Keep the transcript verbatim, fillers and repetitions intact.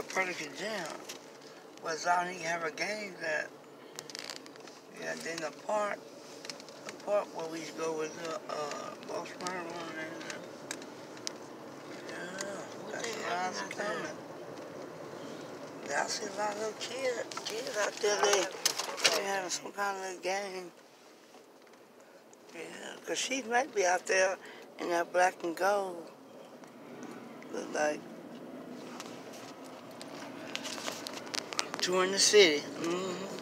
a Pelican Gym. Was out here have a game that, yeah, then the park, the park where we used to go with the, uh, Boss Murder on there. Yeah, that's where I was coming. Yeah, I see a lot of little kids, kids out there, they, they having some kind of little game. Yeah, because she might be out there in that black and gold. Look like. Touring the city. Mm-hmm.